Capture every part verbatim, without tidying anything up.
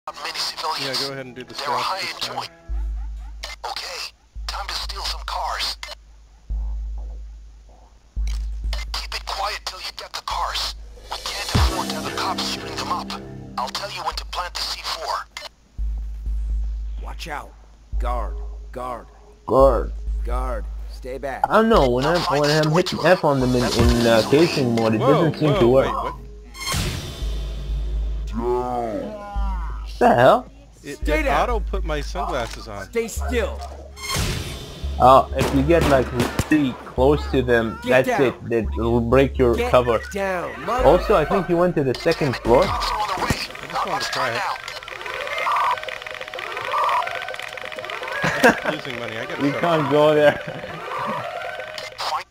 Many civilians. Yeah, go ahead and do the They were stealth high this in time. joint. Okay, time to steal some cars. Keep it quiet till you get the cars. We can't afford to have the cops shooting them up. I'll tell you when to plant the C four. Watch out. Guard. Guard. Guard. Guard. Stay back. I don't know, when I'm when I'm hitting F on them in, in uh, casing mode, it Whoa, doesn't seem whoa, to work. wait, what? What the hell? It, Stay it down. auto put my sunglasses on. Stay still. Uh, if you get like really close to them, Get that's down. it. That will break your Get cover. down. Mother Also, I think you went to the second floor. Cops are on the way. I just Not wanted much to try time it. now. I'm losing money. I gotta You stop. can't go there. Find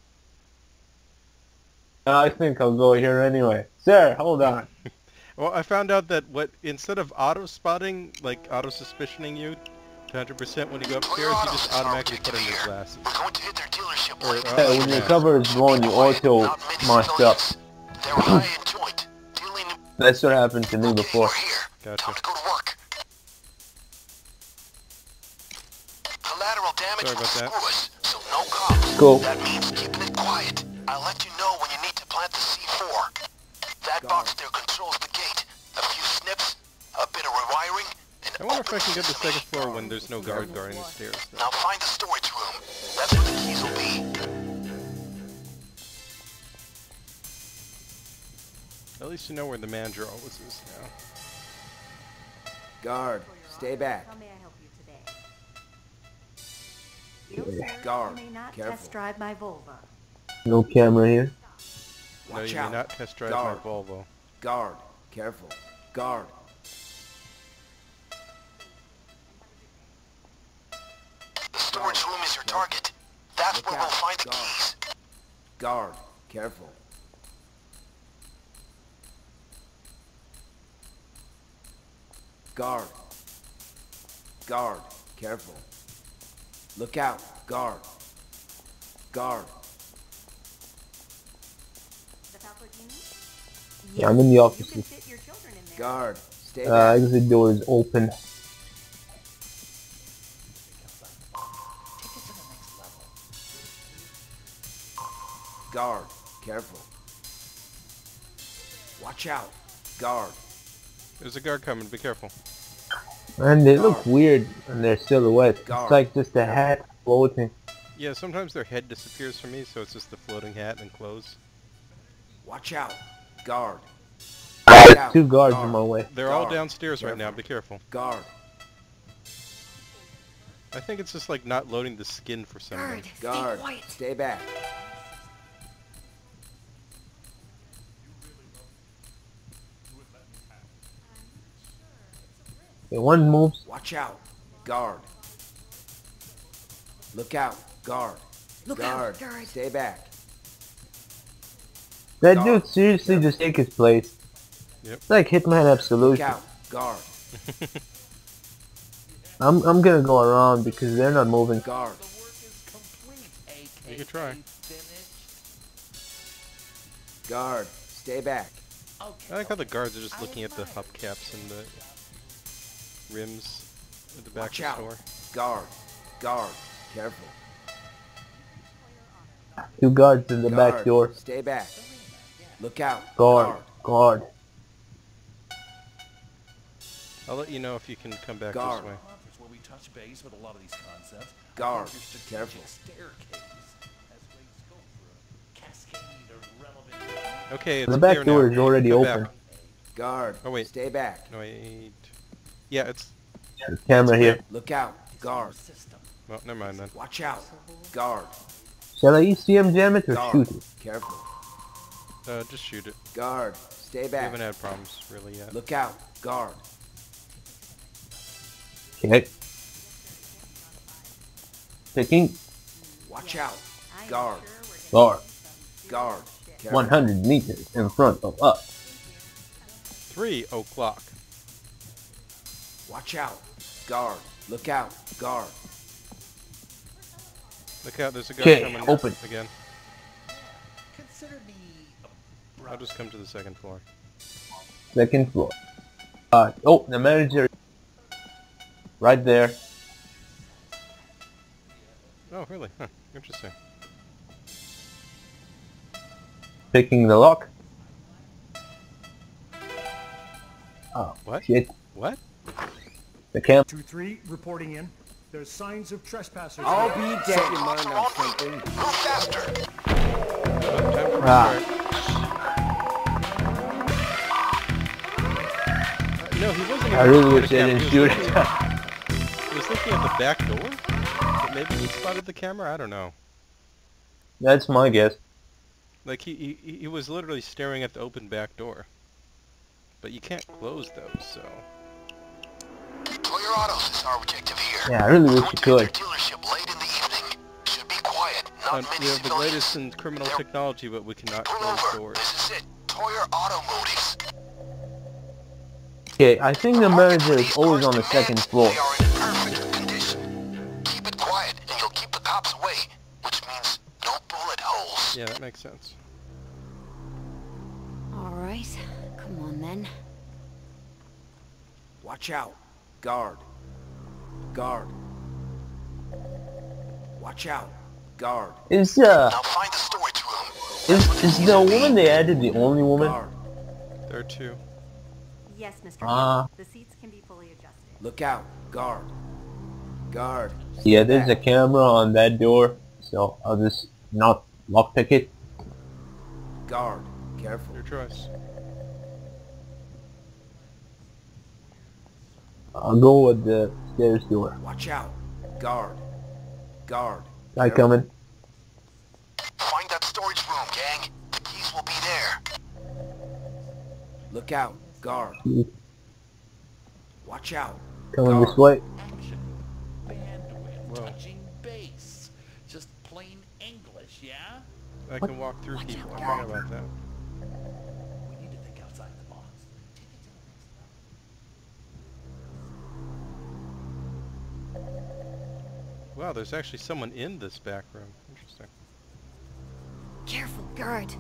I think I'll go here anyway. Sir, hold on. Well, I found out that what instead of auto spotting, like auto suspicioning you, to one hundred percent when you go upstairs, you just automatically put on your glasses. We're going to hit their dealership Or, late. uh, Yeah, when your cover is blown, you auto Not many masked up. civilians. They were high in joint. Dealing That's what happened to me Okay, before. we're here. Gotcha. Time to go to work. Collateral damage Sorry will about that. screw us, so no cops. Cool. That means keeping it quiet. I'll let you know when you need to plant the C four. That box there controls the gate. A few snips, a bit of rewiring, and I wonder if I opens can get the sesame. second floor when there's no guard guarding the stairs. though. Now find the storage room. That's where the keys will be. At least you know where the manager always is now. Guard. Stay back. How may I help you today? No, sir. Guard. You may not Careful. test drive my Volvo. No camera here. No, Watch you may out. not test drive Guard. my Volvo. Guard. Careful. Guard. The storage room is your target. That's Look where we'll out. find the Guard. keys. Guard. Careful. Guard. Guard. Careful. Look out. Guard. Guard. The Lamborghini? Yeah, I'm in the You office. can fit your children in there. Guard. Stay Uh, back. exit door is open. Guard. Careful. Watch out. Guard. There's a guard coming. Be careful. And they look Guard. weird in their silhouette. Guard. It's like just a hat floating. Yeah, sometimes their head disappears from me, so it's just the floating hat and clothes. Watch out. Guard. I Watch got out. two guards Guard. in my way. They're all Guard. downstairs right now. Careful. Be careful. Guard. I think it's just like not loading the skin for some Guard, reason. stay Guard. quiet. Stay back. Okay, one moves. Watch out. Guard. Look out. Guard. Look out, Guard. guard. Stay back. That Guard. dude seriously just take his place. Yep. It's like Hitman Look Absolution. out. Guard. I'm I'm gonna go around because they're not moving. Guard. You can try. Guard. Stay back. I like how the guards are just looking at the hubcaps and the rims at the back Watch of the out. store. Guard. Guard. Careful. Two guards in the Guard. back door. Stay back. Look out. Guard. Guard. I'll let you know if you can come back Guard. this way. Conference where we touch base with a lot of these concepts. Guard. Your strategic Careful. Staircase has great scope for a cascade of relevant. Okay, it's The back clear door now. is already Come open. back. Guard. Oh, wait. Stay back. No, wait. Yeah, it's... Camera here. Look out. Guard. System. Well, never mind then. Watch out. Guard. Shall I E C M jam it or Guard. shoot it? Careful. Uh, just shoot it. Guard. Stay We back. haven't had problems really yet. Look out. Guard. Okay. Picking. Watch out. I am Guard. sure we're gonna Guard. Guard. Careful. one hundred meters in front of us. Three o'clock. Watch out. Guard. Look out. Guard. Look out, there's a guy Okay, coming open. again. Consider me a I'll just come to the second floor. Second floor. Uh, oh, the manager right there. Oh, really? Huh. Interesting. Picking the lock. Oh, What? shit. What? The cam. two three reporting in. There's signs of trespassers. I'll here. be dead your mind on something. Move faster. Oh, time for Ah. a start. Uh, no, he wasn't. I even really looking at wish the I camera. didn't He shoot was it. looking- He was looking at the back door. But maybe he spotted the camera. I don't know. That's my guess. Like he, he he was literally staring at the open back door. But you can't close those, so. Toyer Autos is our objective here. Yeah, I really wish Going you to could. their dealership late in the evening. Should be quiet. Not Uh, many we have the civilians. latest in criminal They're- technology, but we cannot Pull close over. doors. This is it. Toyer Automotives. Okay, I think the manager is always on the second floor. They are in perfect condition. Keep it quiet, and you'll keep the cops away, which means no bullet holes. Yeah, that makes sense. All right. Come on then. Watch out. Guard. Guard. Watch out. Guard. Is uh, Now find the storage room. is is the woman they added the only woman? Guard. There are two. Yes, Mister Ah. The seats can be fully adjusted. Look out. Guard. Guard. Yeah, there's a camera on that door, so I'll just not lockpick it. Guard. Careful. Your choice. I'll go with the stairs door. Watch out. Guard. Guard. Guy Careful. coming. Find that storage room, gang. The keys will be there. Look out. Guard. Watch out. Coming Guard. this way. Action. Bandwidth. Whoa. Touching base. Just plain English, yeah? I can walk through people. I forgot about that. We need to think outside the box. Take it to the next level. Wow, there's actually someone in this back room. Interesting. Careful, guard.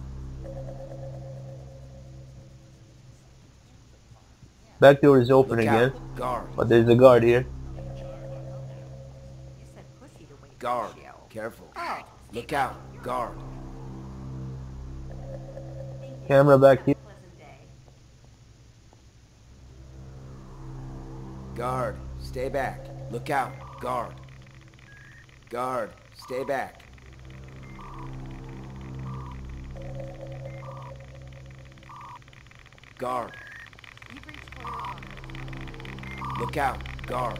Back door is open Look again, out. Guard. but there's a guard here. You said pussy to wait. Guard. Ratio. Careful. Guard. Look out. Guard. Camera back here. Pleasant day. Guard. Stay back. Look out. Guard. Guard. Stay back. Guard. You've reached Toyer Auto. Look out. Guard.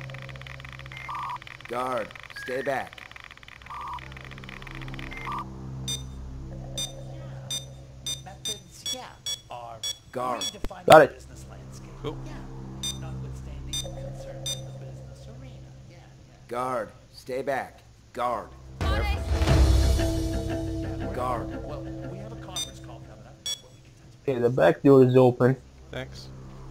Guard. Stay back. Methods, yeah, are Guard. redefining Got the it. business landscape. Cool. Yeah. Notwithstanding concerns in the business arena. Yeah, yeah. Guard. Stay back. Guard. Guard. Well, we have a conference call coming up where we can touch base. Okay, the back door is open. Thanks.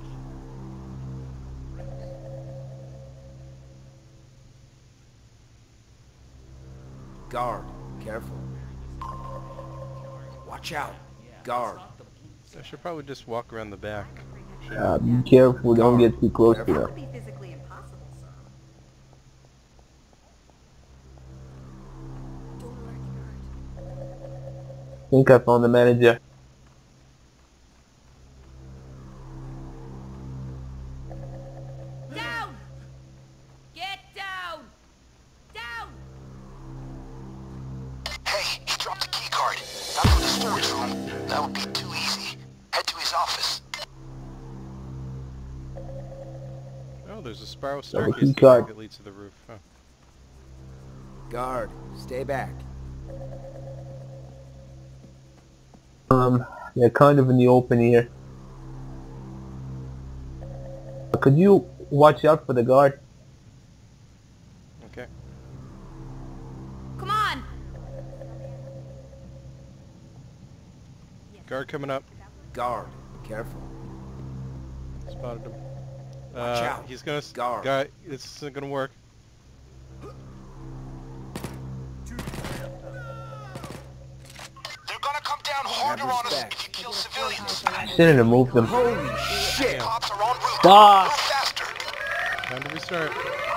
Guard. Careful. Watch out. Guard. I should probably just walk around the back. Should- Uh, be careful, don't get too close to Careful. them. That would be physically impossible, sir. Don't alert the guard. I think I found the manager. Down! Get down! Down! Hey, he dropped a key card. Not for the storage room. That would be too easy. Head to his office. Oh, there's a spiral key staircase in the card. back that leads to the roof. Huh. Guard. Stay back. Um, they're kind of in the open here. Could you watch out for the guard? Okay. Come on! Guard coming up. Guard. Careful. Spotted him. Uh, Watch out. He's gonna. s- Guard. Guy, this isn't gonna work. They're gonna come down harder Have on us respect. if you kill civilians. I shouldn't have moved them. Holy shit! Cops are en route. Ah. Move faster. Time to restart.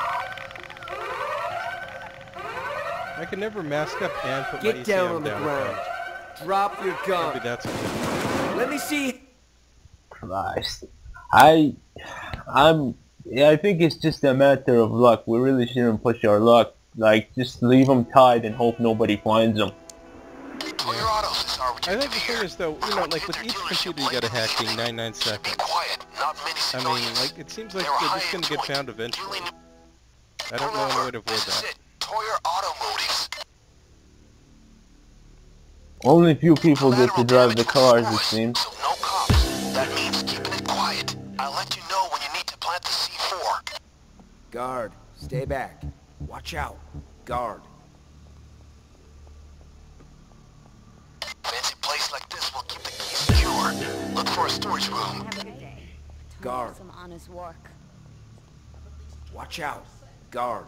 I can never mask up and put my Get E C down M on the down. ground. Drop your Maybe gun. that's okay. Let me see. Christ. I, I'm, yeah, I think it's just a matter of luck. We really shouldn't push our luck. Like, just leave them tied and hope nobody finds them. Toyota Autos is our I think objective the here. thing is though, you We're know, going to like hit with their each dealership computer you gotta late hack this in evening. ninety-nine Be seconds. quiet. Not many I civilians. mean, like, it seems like They were they're high just gonna and get joint. found eventually. Duly- I don't know any way to avoid This is that. it. Toyota Automotives. Only few people get to Collateral drive the damage was cars, it destroyed, seems. So no cops. That means keeping it quiet. I'll let you know when you need to plant the C four. Guard, stay back. Watch out. Guard. Fancy place like this will keep the key secure. Look for a storage room. Have a good day. Guard. Some honest work. Watch out. Guard.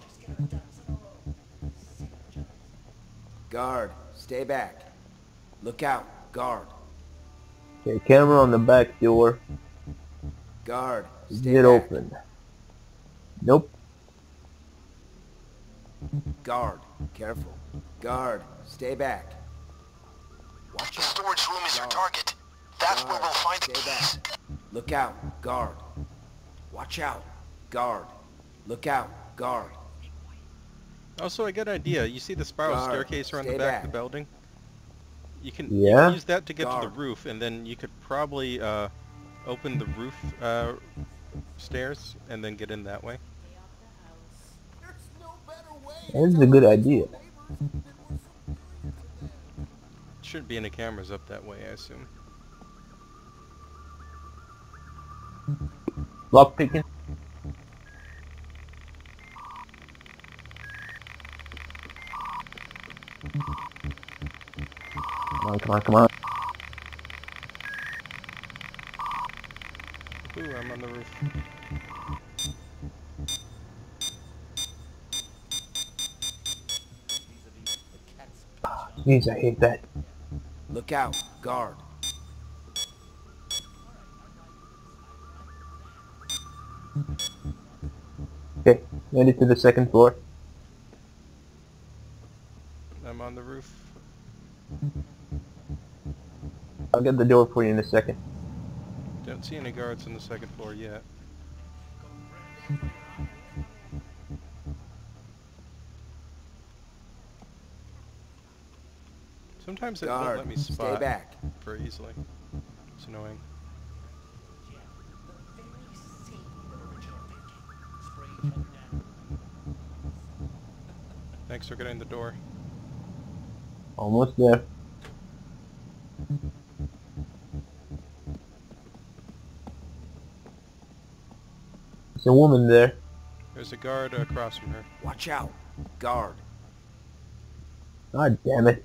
Guard, stay back. Look out. Guard. Okay, camera on the back door. Guard, Is stay it back. open? Nope. Guard, careful. Guard, stay back. Watch The out. storage room is your Guard. target. That's where Guard, we'll find the stay keys. back. Look out. Guard. Watch out. Guard. Look out. Guard. Also, I got an idea. You see the spiral Guard, staircase around the stay back back. of the building? You can, Yeah? you can use that to get to Guard. the roof, and then you could probably uh, open the roof uh, stairs and then get in that way. That's a good idea. Shouldn't be any cameras up that way, I assume. Lock picking. Come on, come on, come on. Ooh, I'm on the roof. Jeez, I hate that. Look out. Guard. Okay, made it to the second floor. I'm on the roof. I'll get the door for you in a second. Don't see any guards on the second floor yet. Sometimes it won't Guard, let me stay spot back. very easily. It's annoying. Thanks for getting the door. Almost there. There's a woman there. There's a guard across from her. Watch out. Guard. God damn it.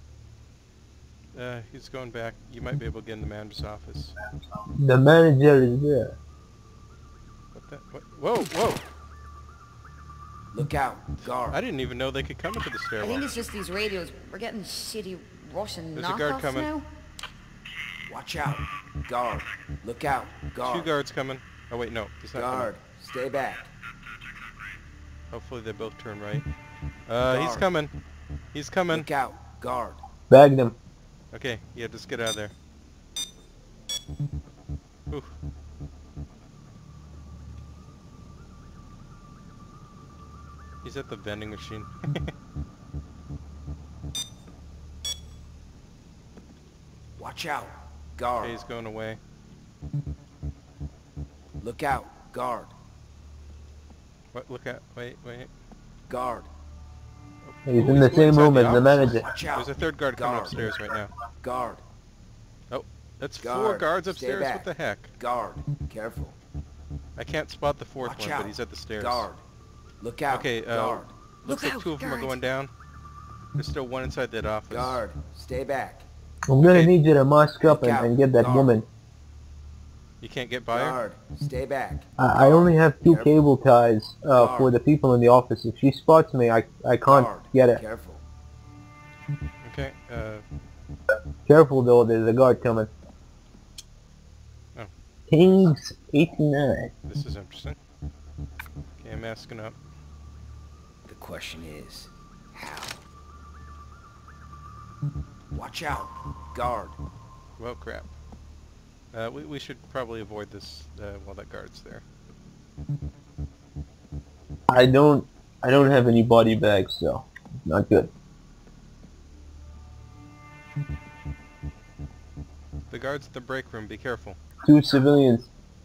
Uh, he's going back. You might be able to get in the manager's office. The manager is there. What the? What? Whoa, whoa! Look out. Guard. I didn't even know they could come into the I think stairwell. it's just these radios. We're getting shitty Russian There's a guard knockoffs coming. now. Watch out. Guard. Look out. Two Guard. guards coming. Oh wait, no, he's not Guard. Stay back. coming. Hopefully they both turn right. Uh, he's Guard. coming. He's coming. Look out. Guard. Bag them. Okay, yeah, just get out of there. Ooh. He's at the vending machine. Watch out. Okay, Guard. he's going away. Look out. Guard. What? Look at. Wait, wait. Guard. He's Ooh, in the going same inside room the as the office. manager. Watch out. There's a third guard coming Guard. upstairs right now. Guard. Oh, that's four Guard, guards stay upstairs. back. What the heck? Guard. Careful. I can't spot the fourth Watch one, out. but he's at the stairs. Guard. Look out. Okay, uh, Guard. looks Look like out, two of them are guards. going down. There's still one inside that office. Guard. Stay back. I'm gonna Okay. need you to mask up Look and, out. and get that Guard. woman. You can't get by her? Guard. Stay back. I, I only have two Careful. cable ties uh, Guard. for the people in the office. If she spots me, I, I can't Guard. get it. Careful. Okay, uh, Careful though, there's a guard coming. Oh. Kings eighty-nine. this is interesting. Okay, I'm masking up. The question is, how? Watch out. Guard. Well, crap. Uh, we, we should probably avoid this uh, while that guard's there. I don't I don't have any body bags, so not good. The guard's at the break room, be careful. Two civilians.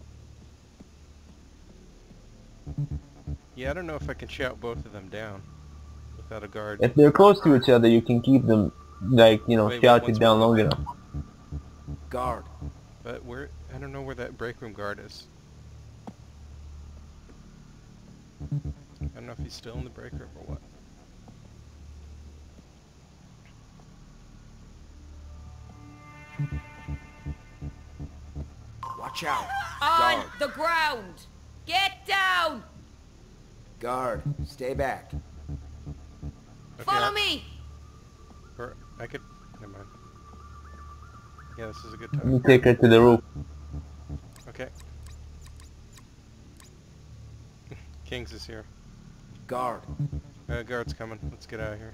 Yeah, I don't know if I can shout both of them down without a guard. If they're close to each other, you can keep them, like, you know, Wait, shouted once down we're- long enough. Guard. But where, I don't know where that break room guard is. I don't know if he's still in the break room or what. Watch out. On Guard. the ground! Get down! Guard. Stay back. Okay, Follow I- me! Or I could, never mind. Yeah, this is a good Let time. me take her to the roof. Okay. Kings is here. Guard. Uh, guard's coming. Let's get out of here.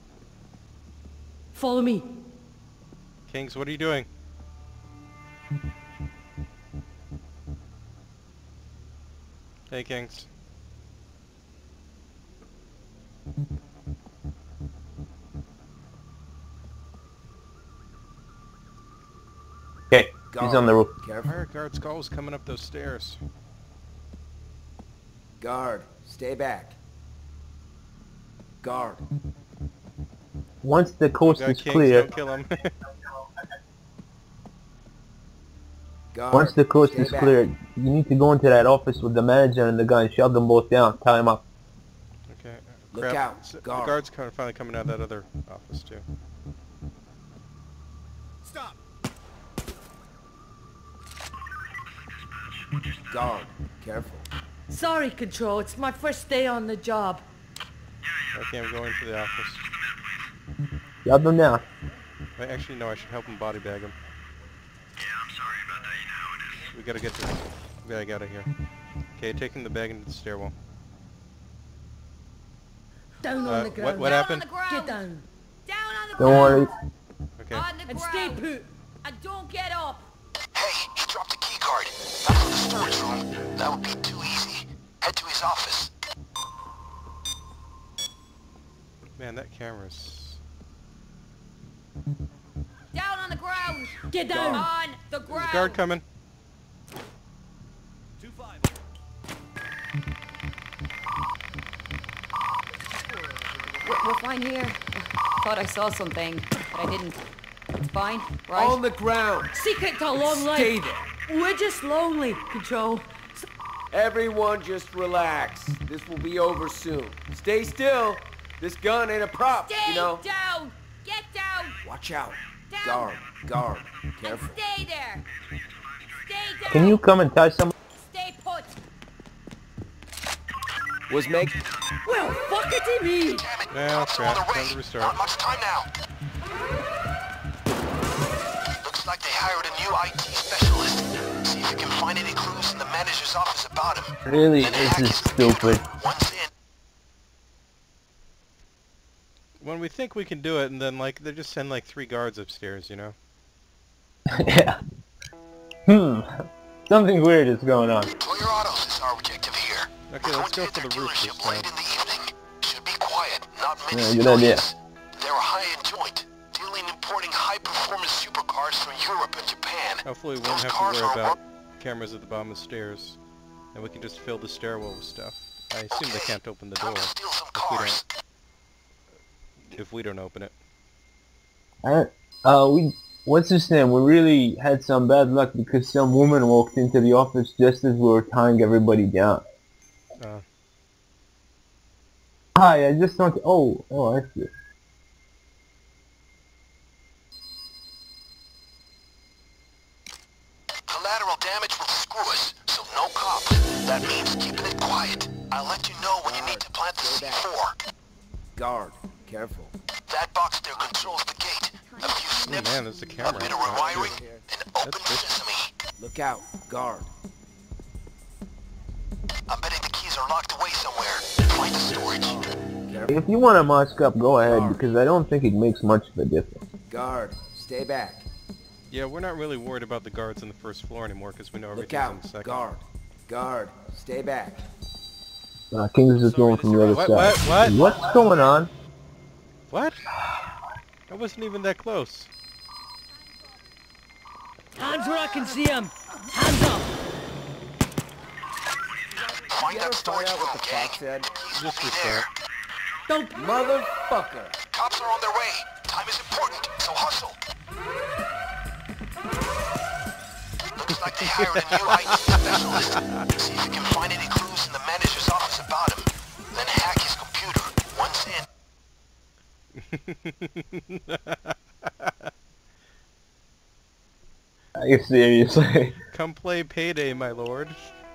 Follow me. Kings, what are you doing? Hey, Kings. Okay, Guard. he's on the roof. Careful. Fire guard's always coming up those stairs. Guard. Stay back. Guard. Once the coast Got is Kings, clear, don't kill him. Guard. once the coast Stay is back. clear, you need to go into that office with the manager and the gun, shove them both down, tie them up. Okay. Look crap. out, S- The guard. guard's kind of finally coming out of that other office too. Stop. Guard. Careful. Sorry, Control. It's my first day on the job. Okay, I'm going to the office. Shove them down. Wait, actually, no, I should help him body bag him. Yeah, I'm sorry about that. You know how it is. We gotta get this. We gotta get out of here. Okay, taking the bag into the stairwell. Down Uh, on the what- ground. what down happened? on the ground! Get down. Down on the Don't worry. ground! Okay. On the And ground! stay put. And don't get up! Hey, he dropped a key card. Not from the storage room. That would be too easy. Head to his office. Man, that camera's... Down on the ground! Get down. On the There's ground! a guard coming. Two five. We're, we're fine here. Thought I saw something, but I didn't. It's fine, right? On the ground. Secret to long Stay life. there. We're just lonely, Control. Everyone just relax. This will be over soon. Stay still. This gun ain't a prop, Stay you know. down! Get down! Watch out. Down. Guard. Guard. Careful. And stay there! Stay down! Can you come and touch some? Stay put! Was make Well, fuck it, me. Damn it. Yeah, Cops are on crap. the Time way. to restart. Not much time now. Looks like they hired a new I T specialist. See if you can find any clues in the manager's office about him. Really, Then this hack is his computer. stupid. Once in, When we think we can do it, and then, like, they just send, like, three guards upstairs, you know? Yeah. Hmm. Something weird is going on. Toyota Autos is our objective here. Okay, We're let's going go to for hit the their roof this dealership late time. in the evening. Should be quiet, not many Yeah, good idea. civilians. They're a high-end joint, dealing and importing high-performance supercars from Europe and Japan. Hopefully we Those won't have to cars worry are about cameras at the bottom of the stairs. And we can just fill the stairwell with stuff. I assume they Okay, can't open the time door to steal some if we cars. don't, if we don't open it. Uh, uh, we, what's his name? We really had some bad luck because some woman walked into the office just as we were tying everybody down. Uh, Hi, I just want to, oh, oh, I see. Collateral damage will screw us, so no cops. That means keeping it quiet. I'll let you know when you need to plant the C four. guard. Careful. That box there controls the gate. A few oh snips, man, there's a a camera. bit of on top, too. rewiring, and open That's vicious. sesame. Look out. Guard. I'm betting the keys are locked away somewhere. Find the storage. If you want to mask up, go ahead, because I don't think it makes much of a difference. Guard, stay back. Yeah, we're not really worried about the guards on the first floor anymore because we know Look everything's on out. the second. Guard. Guard, stay back. Uh, King's just going from the other What, side. what, what? What's going on? What? I wasn't even that close. Hands where I can see them. Hands up. Find You that ever storage find out room, what the gang. cop said? Keys will Just be restart. there. Don't. Motherfucker. Cops are on their way. Time is important, so hustle. Looks like they hired a new I T specialist. See if you can find any clues in the manager's office about him. Then hack his computer. Once in, Are you seriously? Come play Payday, my lord.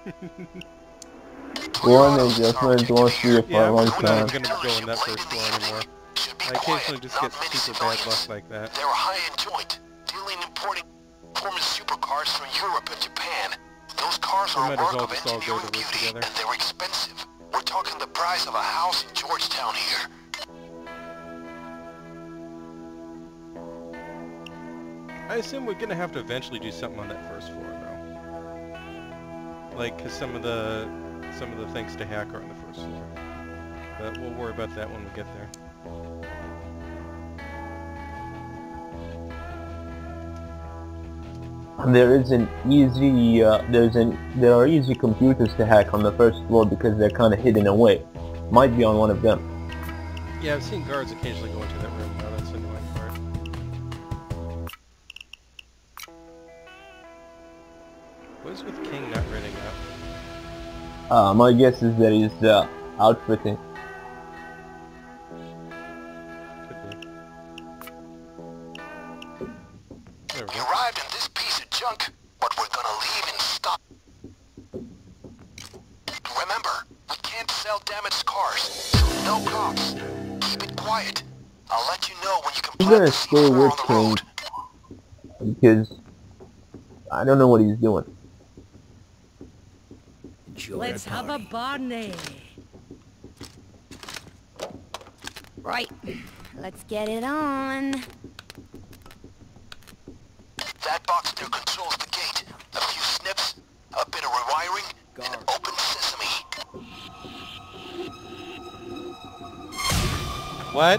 One adjustment wants to be a Yeah, fun we're long not time. even gonna go in that first floor anymore. should be I occasionally quiet, just not get many super bad civilians. luck like that. They were high-end joint, dealing and importing performance supercars from Europe and Japan. Those cars We are a might as work well of just all go engineering to this beauty, together. and they're expensive. We're talking the price of a house in Georgetown here. I assume we're gonna have to eventually do something on that first floor, though. Like, 'cause some of the some of the things to hack are on the first floor. But we'll worry about that when we get there. There is an easy, uh, there's an, there are easy computers to hack on the first floor because they're kind of hidden away. Might be on one of them. Yeah, I've seen guards occasionally go into that room. Now that's the annoying part. What is with King not running up? Uh, my guess is that he's uh, outfitting. Could be. There we We go. arrived in this piece of junk, but we're gonna leave in stock. Remember, we can't sell damaged cars, so no cops. Keep it quiet. I'll let you know when you can I'm plant gonna the stay C four with on the King road. because I don't know what he's doing. Enjoy Let's the have a party. Barney. Right. Let's get it on. That box there controls the gate. A few snips, a bit of rewiring, and open sesame. What?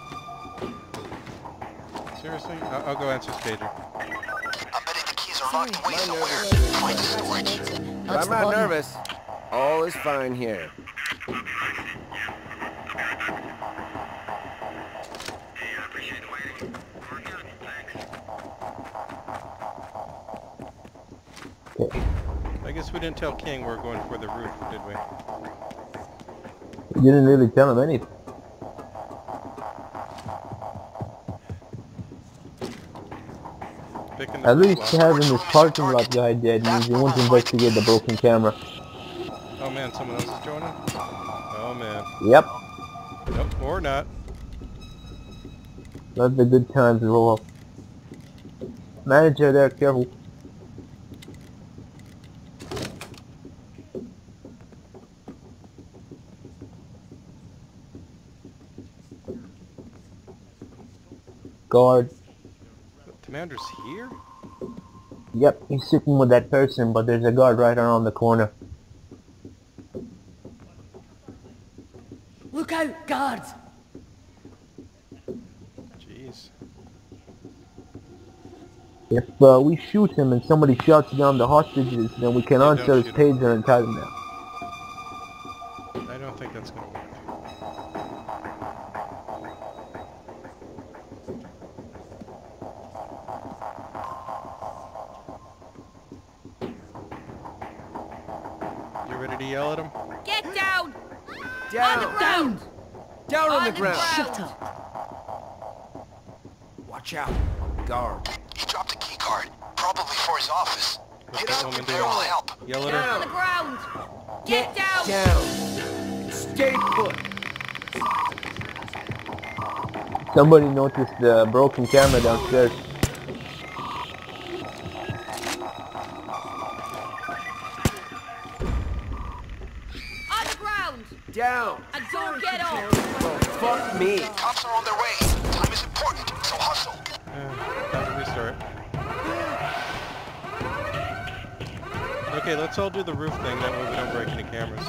Seriously? I'll, I'll go answer his pager. I'm betting the keys are locked away somewhere. Find the storage. But I'm not nervous. All is fine here. Okay. I guess we didn't tell King we were going for the roof, did we? We didn't really tell him anything. Picking the At roof least lock. having this parking lot guy dead means you won't investigate the broken camera. Oh man, someone else is joining? Oh man. Yep. Nope, or not. Let the good times roll up. Manager there, careful. Guard. Commander's here? Yep, he's sitting with that person, but there's a guard right around the corner. Look out, guards! Jeez. If uh, we shoot him and somebody shouts down the hostages, then we can Yeah, answer don't his shoot him. pager and tie them down. I don't think that's gonna work. You ready to yell at him? Get down! Down! Down! Down on the On the ground! ground. Shut up! Watch out. Guard. He dropped a key card, probably for his office. What's Maybe that some woman repair will doing? help. Yell at On her? the ground! Get down! Down. Stay put. Somebody noticed the broken camera downstairs. On the ground! Down! And don't get up! Oh, fuck me! Cops are on their way. Time is important, so hustle. Uh, time to restart. Okay, let's all do the roof thing, that way we don't break any cameras.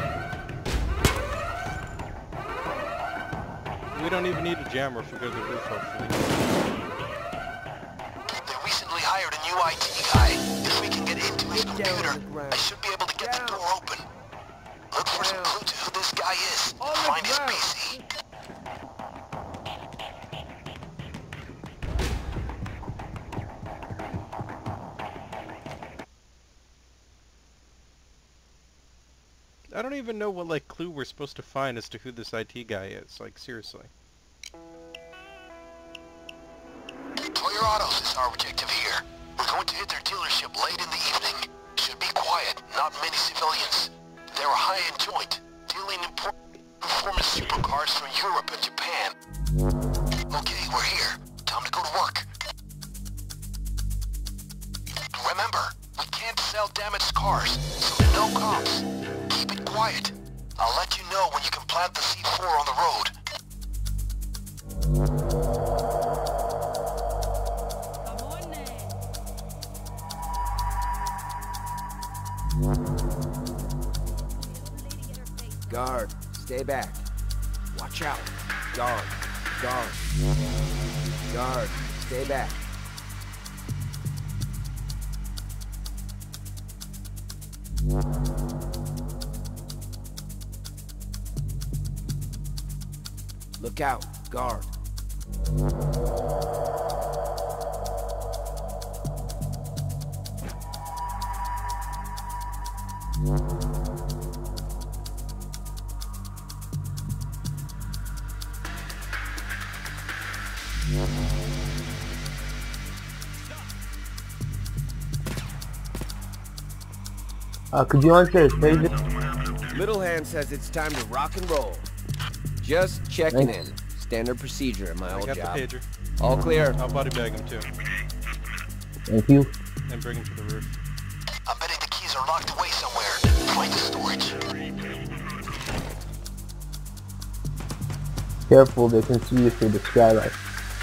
We don't even need a jammer if we go to the roof, hopefully. They recently hired a new I T guy. If we can get into his Get down computer, on the ground. I should be able to get Down. the door open. Look for some Down. clue to who this guy is. On the Find his ground. P C. I don't even know what, like, clue we're supposed to find as to who this I T guy is, like, seriously. Toyer Autos is our objective here. We're going to hit their dealership late in the evening. Should be quiet, not many civilians. They're a high-end joint, dealing important performance supercars from Europe and Japan. Okay, we're here. Time to go to work. Remember, we can't sell damaged cars, so no cops. Keep it quiet. I'll let you know when you can plant the C four on the road. Guard, stay back. Watch out. Guard, guard. Guard, stay back. Look out, guard. Uh, could you answer his pager? Little Hand says it's time to rock and roll. Just checking Thanks. in. Standard procedure at my I old got job. the pager. All clear. I'll body bag him too, Thank you. and bring him to the roof. I'm betting the keys are locked away somewhere. Find the storage. Careful, they can see you through the skylight.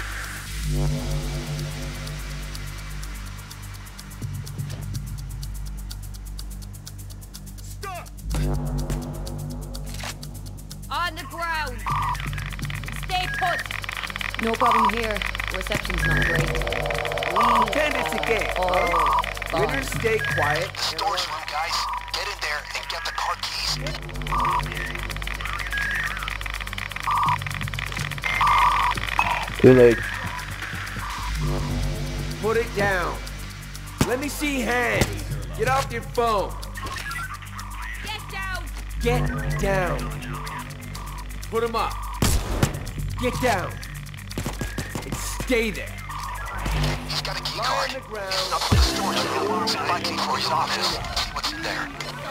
On the ground! Stay put! No problem here. Reception's not great. Candidates again. Oh, fine. Winners stay quiet. The storage room, guys. Get in there and get the car keys. Too late. Put it down. Let me see hands. Get off your phone. Get down! Get down. Put them up. Get down. And stay there. He's got a key Lie card. on the ground. It's not for the storage room. It's likely for his office. See what's in there.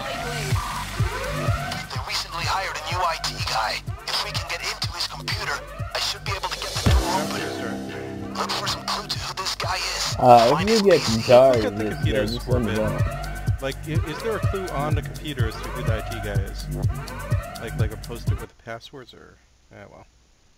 They recently hired a new I T guy. If we can get into his computer, I should be able to get the door open. Look for some clue to who this guy is. Uh, Find if his you get P C. tired Look of at the this, yeah, computers just for a let me bit. know. Like, i- is there a clue on the computer as to who the I T guy is? Like, like a post-it with passwords, or... Yeah, well.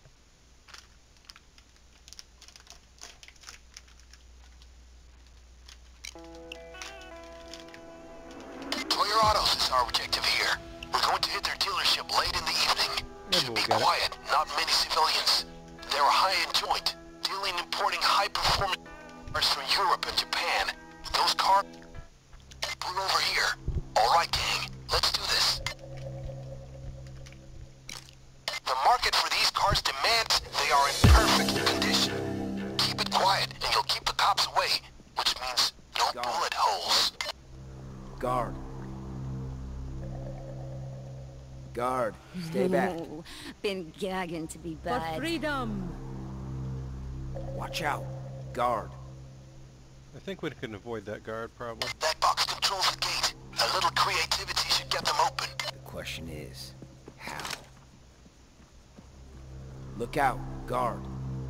Toyer Autos is our objective here. We're going to hit their dealership late in the evening. Maybe Should we'll be get it. quiet, not many civilians. They're a high-end joint, dealing and importing high-performance cars from Europe and Japan. Those cars... Pull over here. All right, gang, let's do this. The market for these cars demands they are in perfect condition. Keep it quiet, and you'll keep the cops away, which means no Guard. bullet holes. Guard. Guard, stay back. Ooh, been gagging to be For bad. freedom! Watch out. Guard. I think we can avoid that guard, probably. That box controls the gate. A little creativity should get them open. The question is, how? Look out. Guard.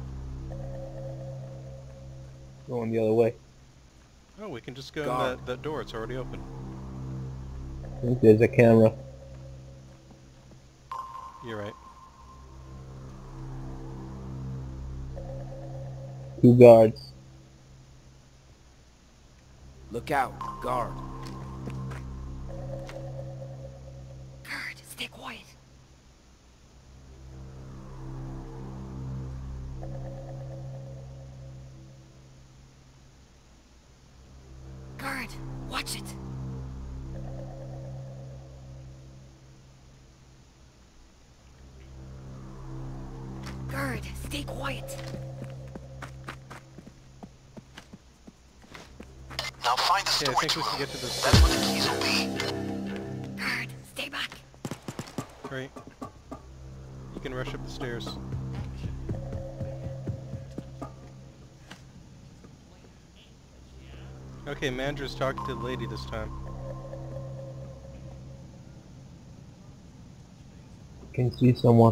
Going the other way. Oh, we can just go in Guard. that, that door, it's already open. I think there's a camera. You're right. Two guards. Look out. Guard. Guard, stay quiet. Guard, watch it. Guard, stay quiet. Now find the Okay, I storage think we room. can get to the That's where the keys will be. Guard, stay back. Right. You can rush up the stairs. Okay, Mandra's talking to the lady this time. Can see someone.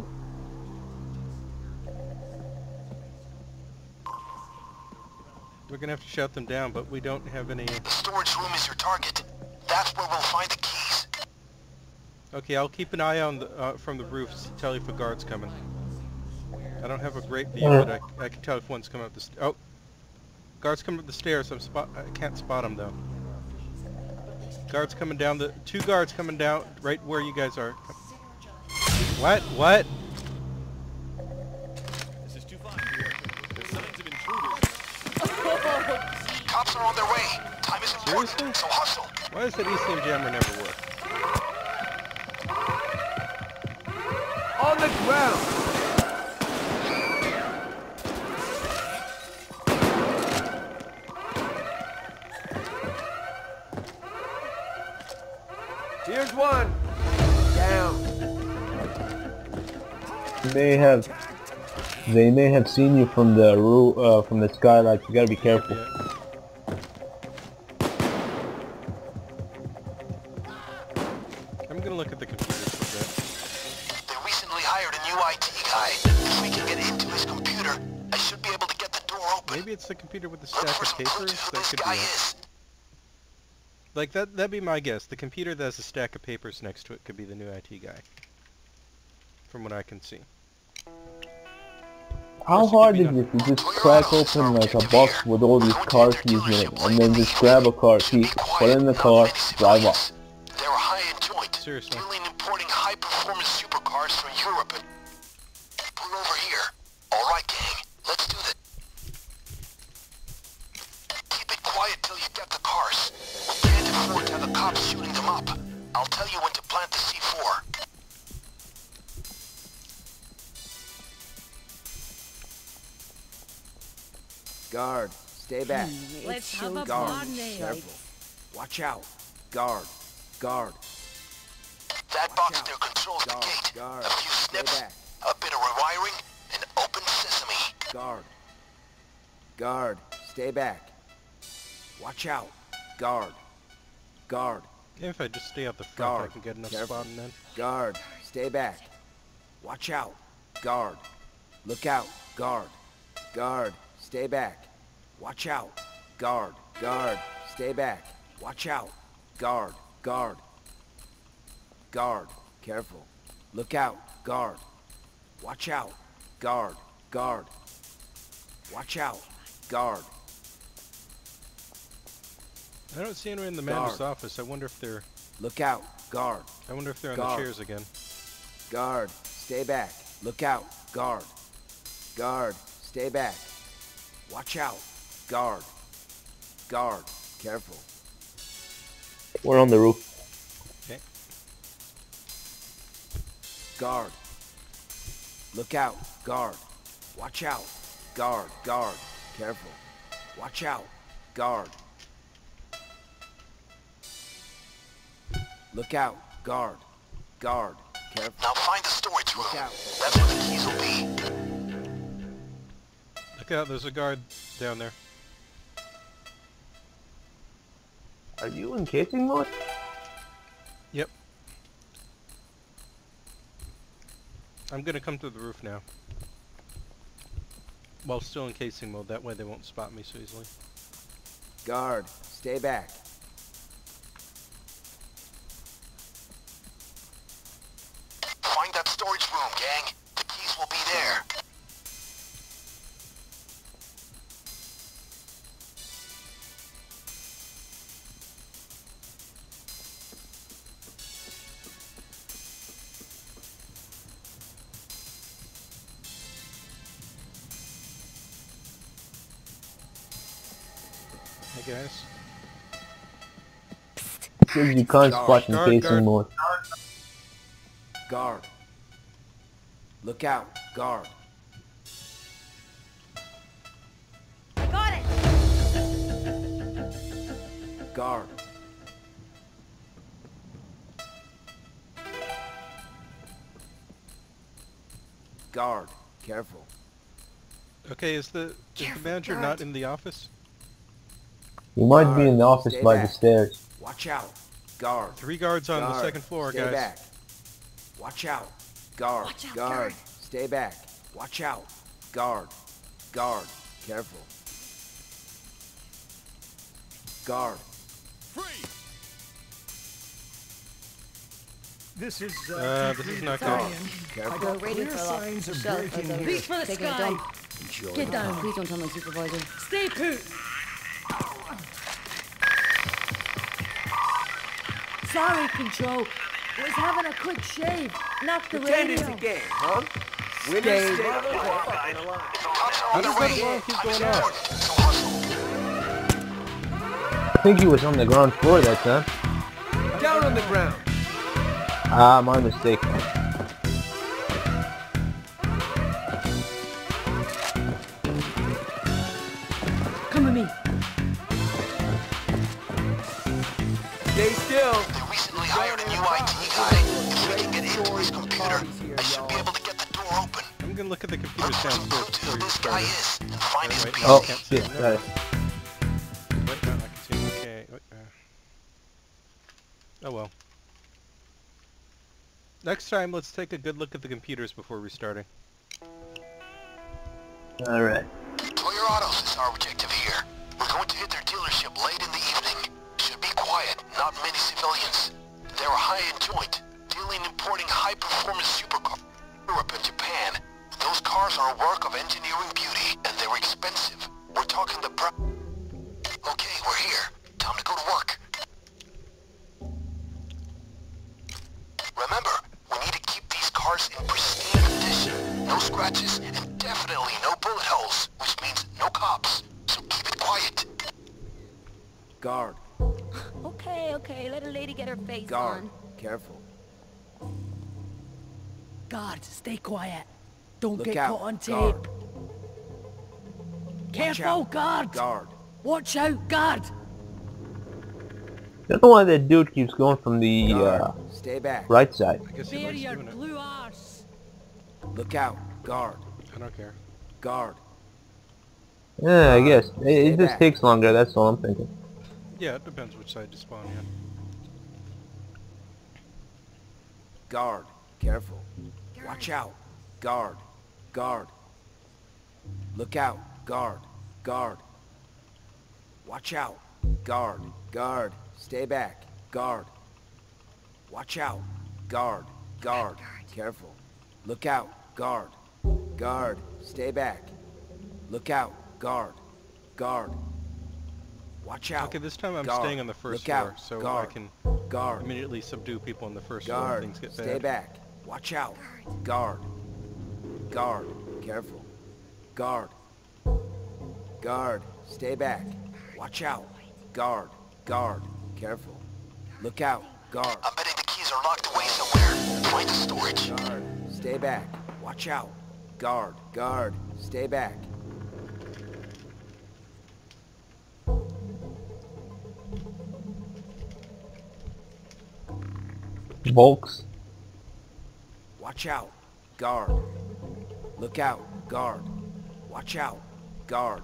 We're gonna have to shut them down, but we don't have any... The storage room is your target. That's where we'll find the keys. Okay, I'll keep an eye on the, uh, from the roof to tell you if a guard's coming. I don't have a great view, Uh. but I, I can tell if one's coming up the st- Oh! Guard's coming up the stairs. I'm spot. I can't spot them though. Guards coming down the... Two guards coming down right where you guys are. What? What? This is too far. There's signs of intruders. Cops are on their way. Time is important, Seriously? so hustle. Why does that E C M jammer never work? On the ground. Here's one. Down. They have, they may have seen you from the roof, uh, from the skylight. You gotta be careful. Yeah. I'm gonna look at the computers for a bit. They recently hired a new I T guy. If we can get into his computer, I should be able to get the door open. Maybe it's the computer with the Look stack for of some papers. clues who That this could be guy it. is. Like that. That'd be my guess. The computer that has a stack of papers next to it could be the new I T guy. From what I can see. How Or she hard could is be it to just crack open like a box with all these car keys in it, and then just grab a car key, put it in the car, drive off? They were high and joint, Seriously. dealing and importing high-performance supercars from Europe. And pull over here. All right, gang, let's do this. Keep it quiet till you get the cars. We can't afford to have the cops shooting them up. I'll tell you when to plant the C four. Guard. Stay back. Let's have a Guard. party. Careful. Watch out. Guard. Guard. That box out. there controls the Guard, gate. guard, A few stay snips, back. a bit of rewiring, and open sesame. Guard. Guard. Stay back. Watch out. Guard. Guard. Maybe if I just stay out the front, Guard. I can get enough Careful. spotting then. Guard. Stay back. Watch out. Guard. Look out. Guard. Guard. Stay back. Watch out. Guard. Guard. Stay back. Watch out. Guard. Guard. Guard. Careful. Look out. Guard. Watch out. Guard. Guard. Watch out. Guard. I don't see anyone in the Guard. manager's office. I wonder if they're... Look out. Guard. I wonder if they're on Guard. the chairs again. Guard. Stay back. Look out. Guard. Guard. Stay back. Watch out. Guard. Guard. Careful. We're on the roof. Okay. Guard. Look out. Guard. Watch out. Guard. Guard. Careful. Watch out. Guard. Look out. Guard. Guard. Careful. Now find the storage room. Look out. That's where the keys will be. Look out, there's a guard down there. Are you in casing mode? Yep. I'm gonna come to the roof now. While still in casing mode, that way they won't spot me so easily. Guard. Stay back. Find Find that storage room, gang. The keys will be there. Hey guys. Says you can't spot in Guard, casing guard. mode. Guard. Look out. Guard. Got it! Guard. Guard. Careful. Okay, is the is the Careful, manager guard. not in the office? You might be in the Guard, office stay by back. the stairs. Watch out. Guard. Three guards on the Guard. second floor, Stay guys. back. Watch out. Guard. Watch out, guard. guard. Stay back. Watch out. Guard. Guard. Careful. Guard. This is uh, Uh, this is not good. Italian. I Careful. go radio Clear for a signs lot. of Shelf, breaking I was, uh, Reach for the taking a sky. dump. Enjoy Get the down. Please don't tell my supervisor. Stay put. Sorry, Control. Was having a quick shave. Knocked the Pretend it's radio. a game, huh? Winners Stay. stay. Cops are How on does the that way. alarm keep Time is going off? important, so hustle. I think he was on the ground floor that time. Down on the ground. Ah, my mistake. Come with me. Stay still. They recently hired a new I T guy. If we can get into his computer, I should be able to get the door open. I'm gonna look at the computers Look for some downstairs clues to before who you this guy start. is and find his Wait, P wait, C. Oh, can't see shit, him. got it. Wait, no, I can see him. Okay. Wait, uh. Oh well. Next time, let's take a good look at the computers before restarting. Alright. Toyo Autos is our objective here. We're going to hit their dealership late in the evening. Should be quiet, not many civilians. They're a high-end joint, dealing and importing high-performance supercars from Europe and Japan. Those cars are a work of engineering beauty, and they're expensive. We're talking the pro- Okay, we're here. Time to go to work. Remember, we need to keep these cars in pristine condition. No scratches, and definitely no bullet holes, which means no cops. So keep it quiet. Guard. Okay, okay, let a lady get her face Guard. on. Careful. Guard, stay quiet. Don't Look get out. caught on tape. Guard. Careful, out. guard. Guard. Watch out, guard. Don't know why that dude keeps going from the Guard. uh, Stay back. right side. I guess he Bare likes your doing it. blue arse. Look out. Guard. I don't care. Guard. Yeah, I guess. It, Stay it just back. takes longer, that's all I'm thinking. Yeah, it depends which side to spawn in. Guard. Careful. Watch out. Guard. Guard. Look out. Guard. Guard. Watch out. Guard. Guard. Stay back. Guard. Watch out. Guard. Guard. Careful. Look out. Guard. Guard. Stay back. Look out. Guard. Guard. Watch out. Okay, this time I'm Guard. staying on the first Look floor, out. so Guard. I can Guard. immediately subdue people on the first floor Guard. if things get Stay bad. back. Watch out. Guard. Guard. Careful. Guard. Guard. Stay back. Watch out. Guard. Guard. Careful. Look out. Guard. I'm betting the keys are locked away somewhere. Find the storage. Guard. Stay back. Watch out. Guard. Guard. Stay back. Volks. Watch out. Guard. Look out. Guard. Watch out. Guard.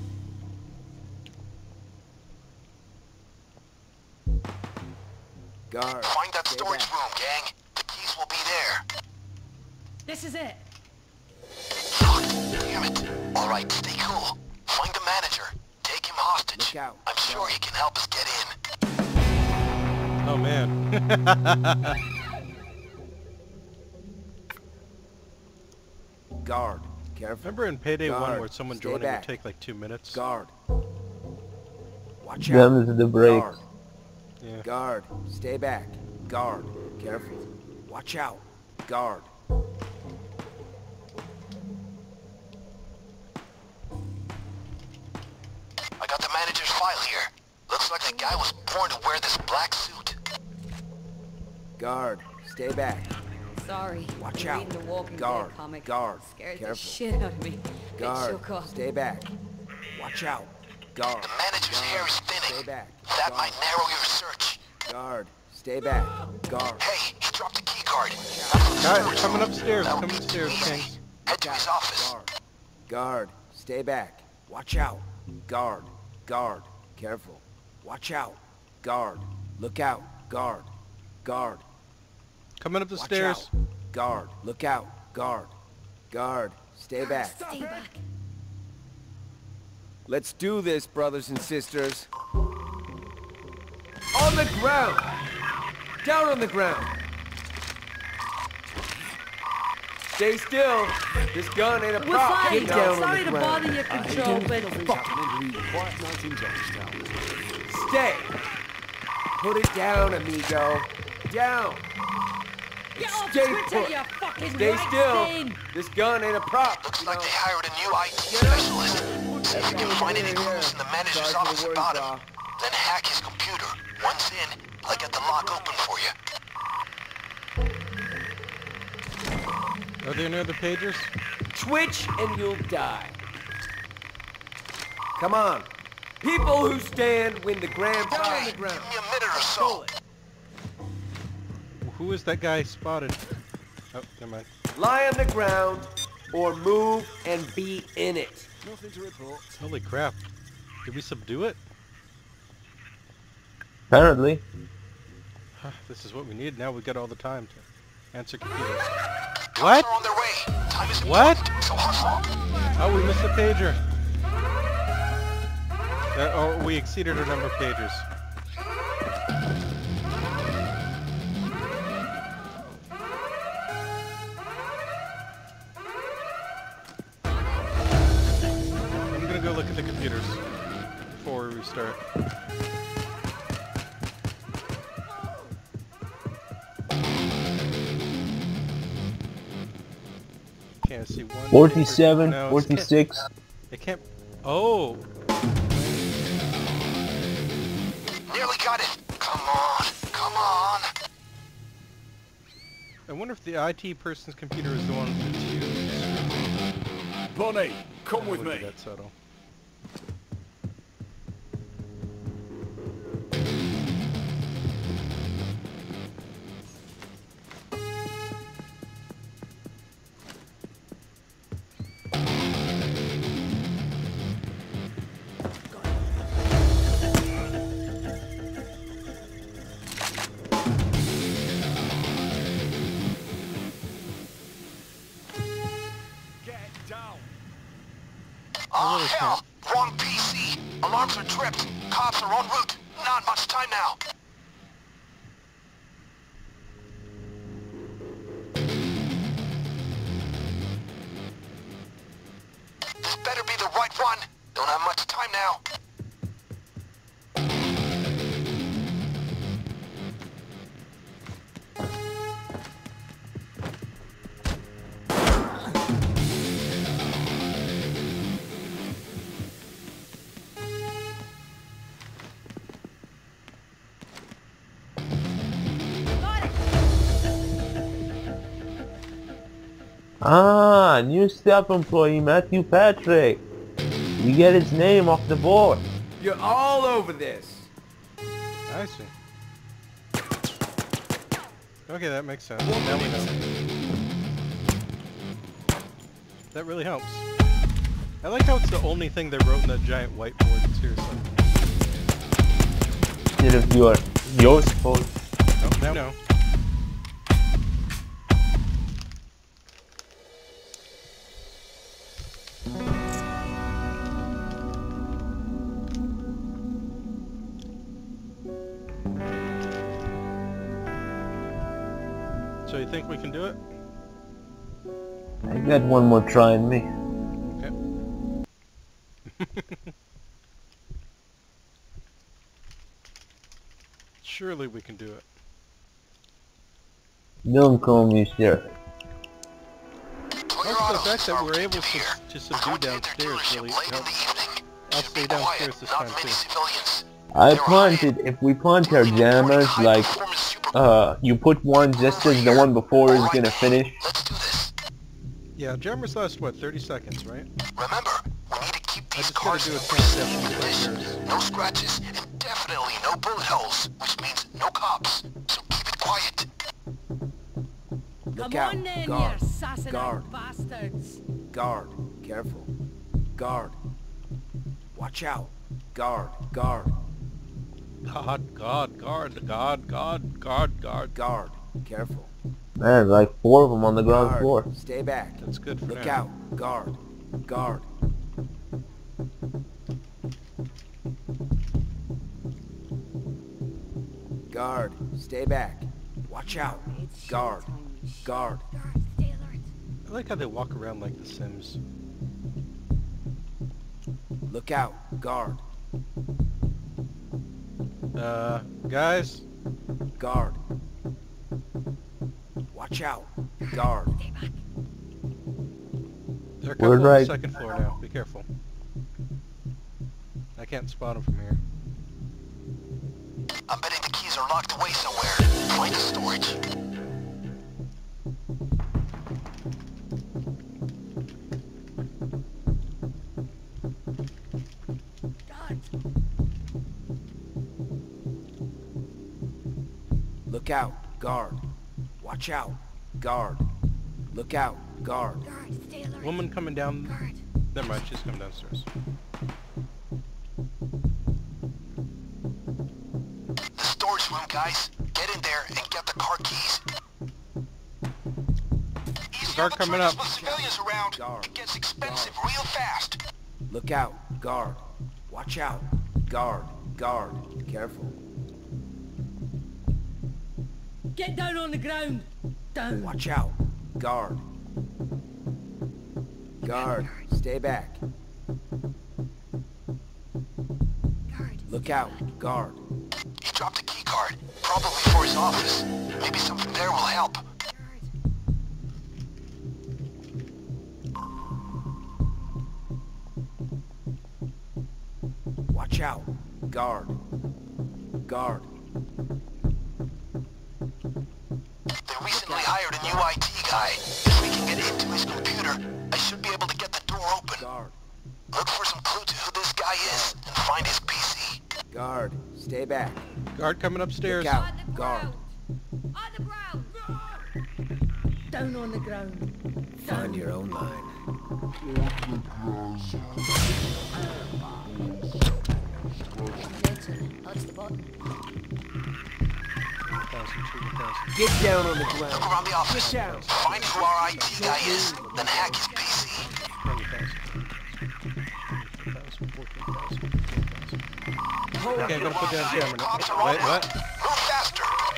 Guard. Find that Stay storage back. room, gang. The keys will be there. This is it. Locked. Damn it. All right, stay cool. Find the manager. Take him hostage. Look out. I'm sure he can help us get in. Oh man. Guard. Careful. Remember in Payday one Guard. where someone Stay joining back. would take like two minutes? Guard. Watch out. Them is the brakes. Guard. Yeah. Guard. Stay back. Guard. Careful. Watch out. Guard. I got the manager's file here. Looks like the guy was born to wear this black suit. Guard. Stay back. Sorry. Watch I'm out. reading the Walking Guard. Dead comic. Guard. Scared the Careful. shit out of me. It Guard. shook off. Stay back. Watch out. Guard. The manager's Guard. hair is Stay thinning. back. That Guard. might narrow your search. Guard. Stay back. Guard. Hey, he dropped a key card. Guys, coming upstairs, coming upstairs, King. Head to his office. Guard. Guard. Stay back. Watch out. Guard. Guard. Careful. Watch out. Guard. Look out. Guard. Guard. Coming up the Watch stairs. out. Guard. Look out. Guard. Guard. Stay back. Stay back. Let's do this, brothers and sisters. On the ground. Down on the ground. Stay still. This gun ain't a We're prop. fine. Get down Sorry on to the ground. bother you, Control, but Stay. Put it down, amigo. Down. get off Stay Twitter, put. you fucking Stay right still. thing. This gun ain't a prop. Looks you like know. they hired a new I T specialist. See if you can find any clues in the manager's Sorry for the office words, about brah. him. Then hack his computer. Once in, I'll get the lock open for you. Are there any other pagers? Twitch and you'll die. Come on. People who stand win the grand prize. Okay, give me a minute or so. Who is that guy spotted? Oh, never mind. Lie on the ground or move and be in it. Nothing to report. Holy crap. Did we subdue it? Apparently. This is what we need. Now we've got all the time to answer computers. Cops What? are on their way. Time is What? important, so hustle. Oh, we missed a pager. Uh, or we exceeded our number of pagers. I'm gonna go look at the computers before we restart. Can't see one. forty-seven, No, it's- forty-six. It can't. Oh, Nearly got it. Come on. Come on. I wonder if the I T person's computer is the one that's used. Bonnie, come with Wouldn't be me. that subtle. Get down. Oh, really hell. Wrong P C. Alarms are tripped. Cops are en route. Not much time now. This better be the right one. Don't have much time now. Ah, new staff employee Matthew Patrick. You get his name off the board. You're all over this. I see. Okay, that makes sense. Now we know. That really helps. I like how it's the only thing they wrote in that giant whiteboard, seriously. Instead of your yours fault. Oh, now we know. So you think we can do it? I got one more try in me. Surely we can do it. Don't call me sir. Also, the fact that we're able to, to subdue downstairs really helps. I'll stay downstairs this time too. I planted, if we plant our jammers, like, uh, you put one just as the one before is gonna finish. Yeah, jammers last, what, thirty seconds, right? Remember, we need to keep I these just gotta cars do a in countdown pristine to get condition. yours. No scratches, and definitely no bullet holes, which means no cops. So keep it quiet. Look Come out. on then, Guard. you assassinate Guard. bastards. Guard. Careful. Guard. Watch out. Guard. Guard. God, God, guard, God, God, guard, guard. Guard. Careful. Man, like four of them on the ground Guard. floor. Stay back. That's good for Look now. out. Guard. Guard. Guard. Stay back. Watch out. Guard. Guard. I like how they walk around like the Sims. Look out. Guard. Uh, guys? Guard. Watch out. Guard. They're a We're couple on the right. second floor now. Be careful. I can't spot them from here. I'm betting the keys are locked away somewhere. Find a storage. Look out. Guard. Watch out. Guard. Look out. Guard. Woman coming down. Never mind, she's coming downstairs. The storage room, guys. Get in there and get the car keys. Easy Guard on the coming triggers up. with civilians around. Guard. It gets expensive real fast. Look out. Guard. Watch out. Guard. Guard. Careful. Get down on the ground. Down. Watch out. Guard. Guard. Stay back. Look out. Guard. He dropped a key card. Probably for his office. Maybe something there will help. Watch out. Guard. Guard. They recently hired a new I T guy. If we can get into his computer, I should be able to get the door open. Guard. Look for some clue to who this guy is and find his P C. Guard. Stay back. Guard coming upstairs. Look out. On the Guard. ground. On the ground. Down on the ground. Find your own line. That's the button. Get down on the Look ground. around the office. Get down. Find who our I T guy is, then hack his P C. Okay, I'm gonna put down camera now. Cops are on Wait, route. what? Move faster.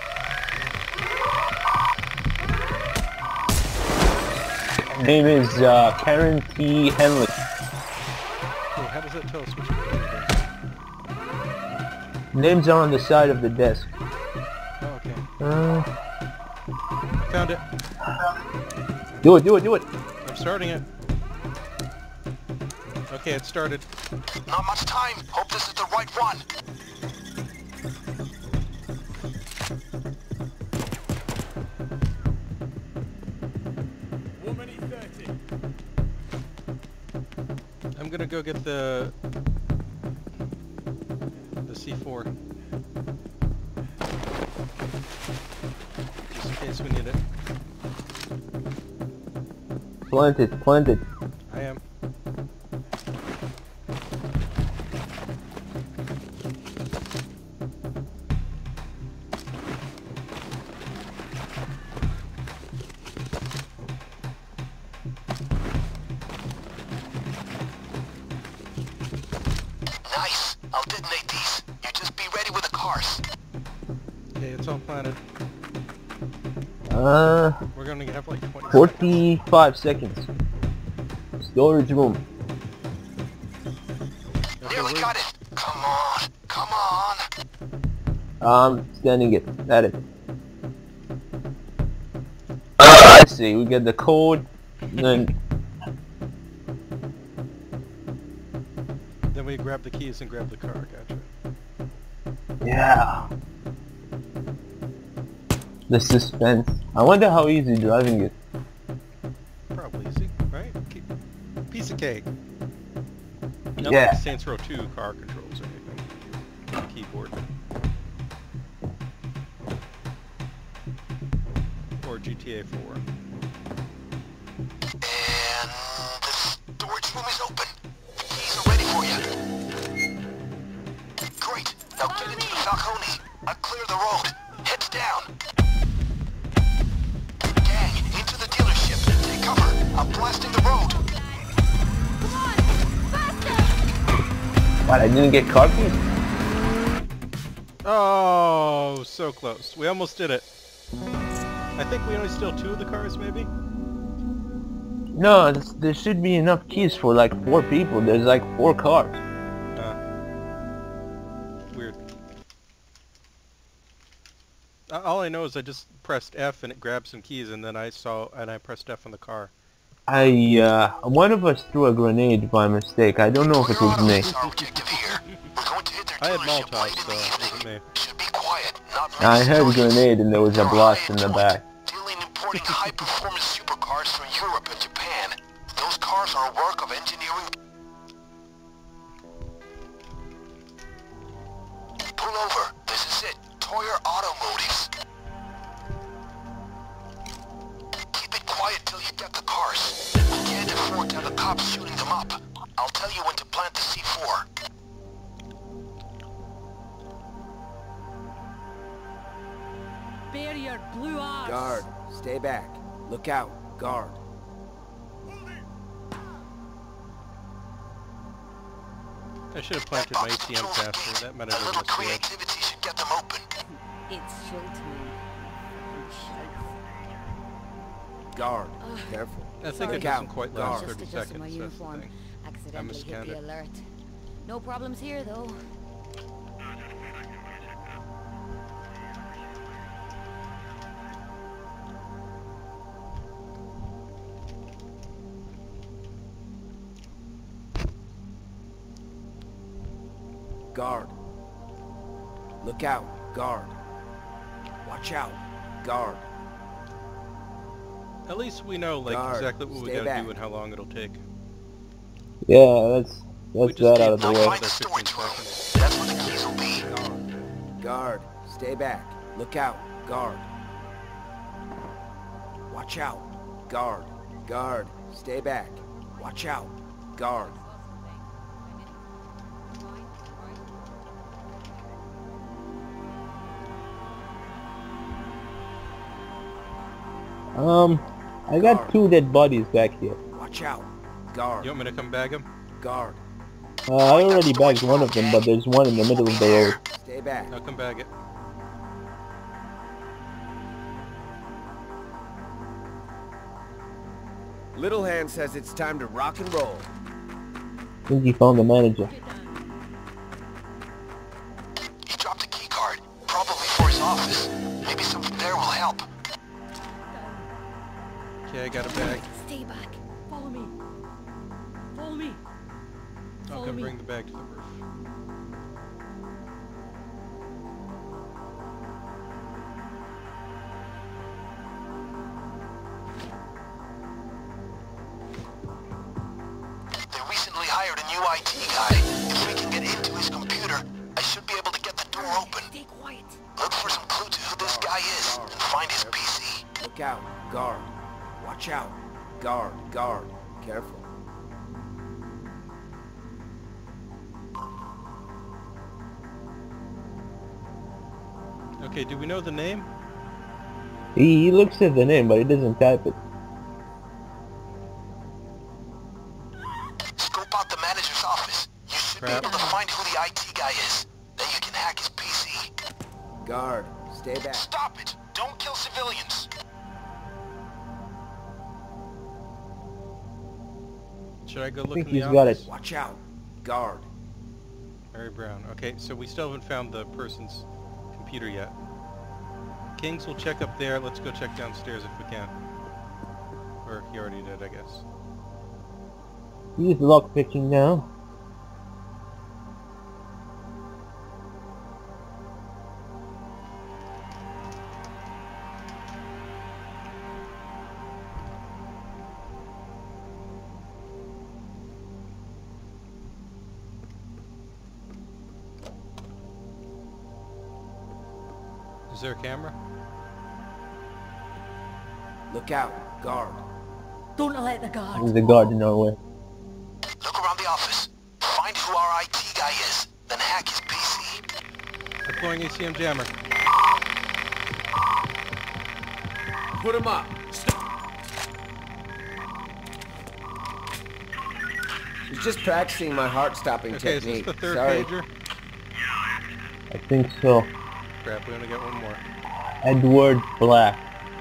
Name is uh, Karen T. Henley. Hey, how does that tell us which one it is? Names are on the side of the desk. Oh, okay. Uh, Found it. do it, do it, do it. I'm starting it. Okay, it started. Not much time. Hope this is the right one. Woman E thirty. I'm gonna go get the the C four. Just in case we need it. Planted, planted. I am. Nice. I'll detonate these. You just be ready with the cars. Okay, it's all planted. Uh, We're gonna only have like twenty forty-five seconds. Storage room. Okay, Nearly where- got it. Come on. Come on. I'm scanning it. At it. I see. We get the code. And then Then we grab the keys and grab the car. Gotcha. yeah. The suspense. I wonder how easy driving is. Probably easy, right? Ke- Piece of cake. Not Yeah. like Saints Row two car controls or anything. Keyboard. Or G T A four. And the storage room is open. The keys are ready for you. Great. Now get into the Falcone. I've cleared the road. Heads down. Gang, into the dealership. Take cover. I'm blasting the road. Come on! Faster! What? I didn't get car keys? Oh, so close. We almost did it. I think we only steal two of the cars, maybe? No, this, there should be enough keys for like four people. There's like four cars. Uh, weird. Uh, all I know is I just pressed F and it grabbed some keys, and then I saw and I pressed F on the car. I, uh, one of us threw a grenade by mistake. I don't know if it was me. This is our objective here. We're going to hit their I had dealership Molotovs, late in so the it evening. wasn't me. Should be quiet. Not many I heard civilians. grenade and there was a They're blast high in the end back. Dealing importing high-performance supercars from Europe and Japan. Those cars are a work of engineering. Pull over. This is it. Toyer Automotives. Keep it quiet till you get the cars. We can't afford to have the cops shooting them up. I'll tell you when to plant the C four. Bare your blue arse. Guard, stay back. Look out. Guard. I should have planted my A T M faster. That might A have little been a mistake. creativity should get them open. It's showtime. Guard. Careful. I think Sorry. it doesn't quite Guard. last Just thirty adjusted seconds. my That's the uniform. thing. Accidentally hit scanned the it. alert. No problems here, though. Guard. Look out. Guard. Watch out. Guard. At least we know like Guard, exactly what we stay gotta back. do and how long it'll take. Yeah, that's We that's just that need out of the to Now way. find the fifteen storage room. seconds. That's where the keys will be. Guard. Stay back. Look out. Guard. Watch out. Guard. Guard. Stay back. Watch out. Guard. Um, I got two dead bodies back here. Watch out. Guard. You want me to come bag him? Guard. Uh, I already bagged one of them, but there's one in the middle of the road. Stay back. I'll come bag it. Little Hand says it's time to rock and roll. I think he found the manager. He dropped a key card, probably for his office. Maybe something there will help. Okay, I got a bag. Stay back. Follow me. Follow me. I'll Follow come me. bring the bag to the roof. They recently hired a new I T guy. If we can get into his computer, I should be able to get the door open. Stay quiet. Look for some clue to who this guy is and find his P C. Look out. Guard. Watch out. Guard. Guard. Careful. Okay, do we know the name? He, he looks at the name, but he doesn't type it. Scope out the manager's office. You should Crap. be able to find who the I T guy is. Then you can hack his P C. Guard. Stay back. Stop it! Don't kill civilians! Should I go I look think in the he's got office? it. Watch out. Guard. Mary Brown. Okay, so we still haven't found the person's computer yet. Kings will check up there. Let's go check downstairs if we can. Or he already did, I guess. He's lock picking now. Is there a camera? Look out. Guard. Don't let the guard. There's a guard in our way. Look around the office. Find who our I T guy is, then hack his P C. Deploying A C M jammer. Put him up. He's just practicing my heart-stopping Okay, is this technique. the third Sorry. pager? I think so. Crap, we only got one more. Edward Black.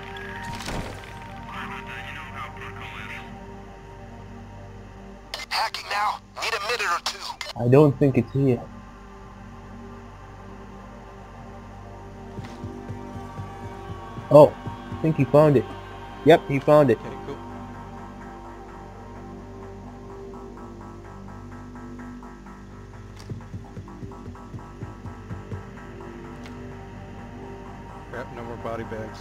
Hacking now. Need a minute or two. I don't think it's here. Oh, I think he found it. Yep, he found it. Okay, cool. Crap, no more body bags.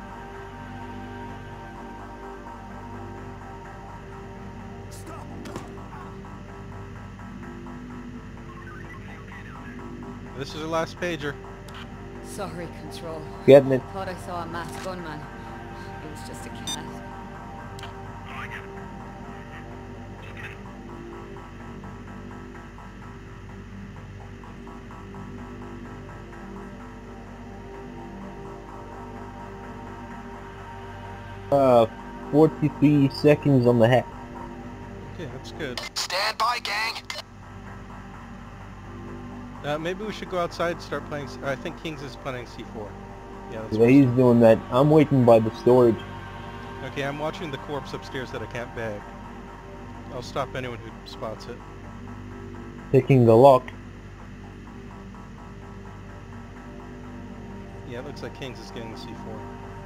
This is the last pager. Sorry, Control. Getting it. Thought I saw a masked gunman. It was just a cat. Uh, forty-three seconds on the hack. Okay, that's good. Stand by, gang. Uh, maybe we should go outside and start playing. s- I think Kings is playing C four. Yeah, that's Yeah, he's doing that. I'm waiting by the storage. Okay, I'm watching the corpse upstairs that I can't bag. I'll stop anyone who spots it. Picking the lock. Yeah, it looks like Kings is getting the C four.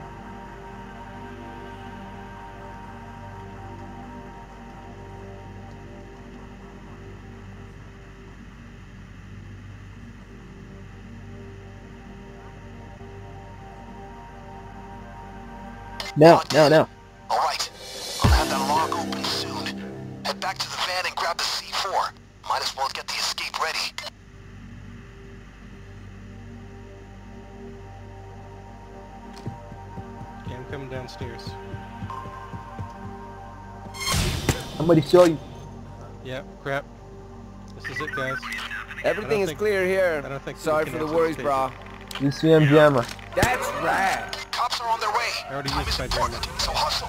Now, now, now. Alright. I'll have that log open soon. Head back to the van and grab the C four. Might as well get the escape ready. Okay, I'm coming downstairs. Somebody show you. Yeah, crap. This is it, guys. Everything is think- clear here. I don't think we Sorry can for the answer worries, this brah. A C M jammer. That's rad. Cops are on their way. I already Time used is my important, jammer. so hustle.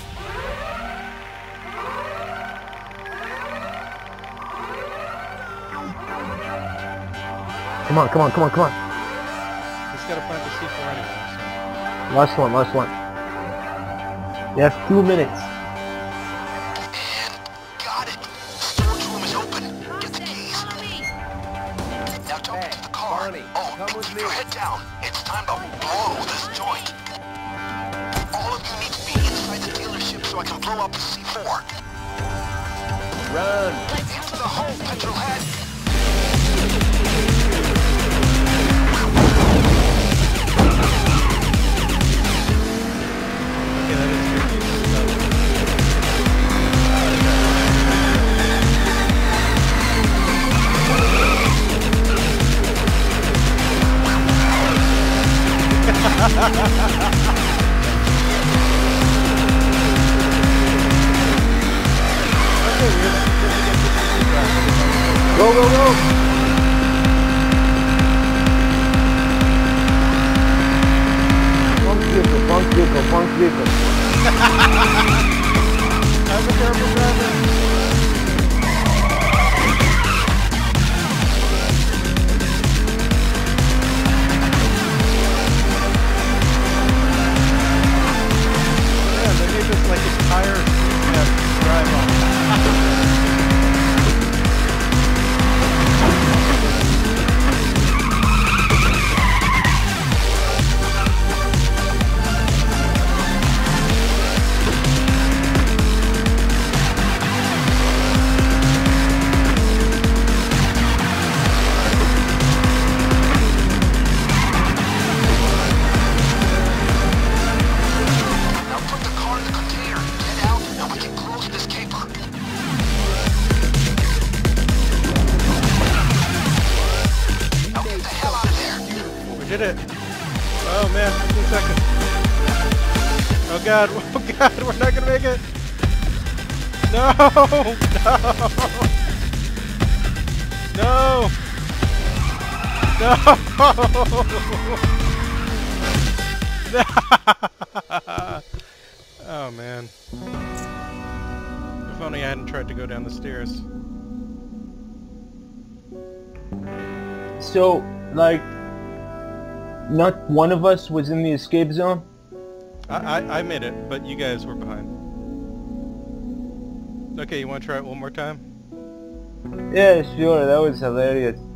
Come on, come on, come on, come on. He's got to plant the C four anyway, so... Last one, last one. You have two minutes. And got it. Storage room is open. Get the keys. Now jump into the car. Barney, Oh, come with keep me. your head down. It's time to blow this joint. All of you need to be inside the dealership so I can blow up the C four. Run. Into the hole, petrolhead. Okay, that is Go, go, go. Punk vehicle, punk vehicle, punk vehicle. Careful, careful, careful. Yeah, they made this like entire yeah, drive on. god, oh god, we're not gonna make it! No! No! No! Oh man. If only I hadn't tried to go down the stairs. So, like, not one of us was in the escape zone? I, I, I made it, but you guys were behind. Okay, you want to try it one more time? Yeah, sure, that was hilarious.